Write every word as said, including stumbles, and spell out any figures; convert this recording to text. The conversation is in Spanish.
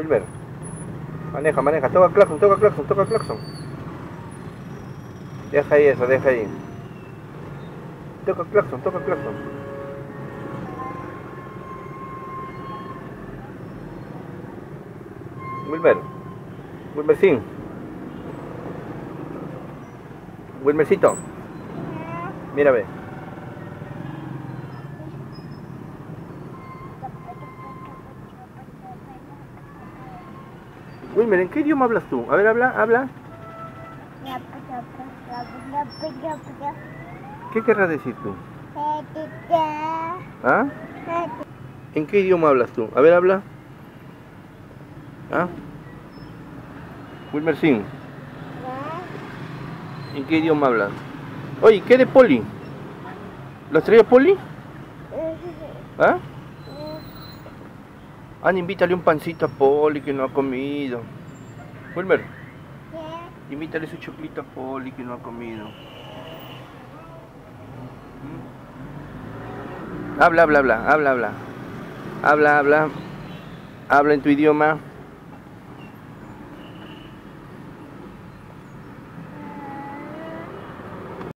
Wilmer, maneja, maneja, toca claxon, toca claxon, toca claxon. Deja ahí eso, deja ahí. Toca claxon, toca claxon. Wilmer, Wilmercín, Wilmercito, mira ve. Wilmer, ¿en qué idioma hablas tú? A ver, habla, habla. ¿Qué querrás decir tú? ¿Ah? ¿En qué idioma hablas tú? A ver, habla. ¿Ah? Wilmercín, ¿en qué idioma hablas? Oye, ¿qué de Poli? ¿Lo has traído Poli? ¿Ah? Ana, invítale un pancito a Poli que no ha comido. Wilmer, invítale su choclito a Poli que no ha comido. ¿Mm? Habla, habla, habla, habla, habla. Habla, habla. Habla en tu idioma.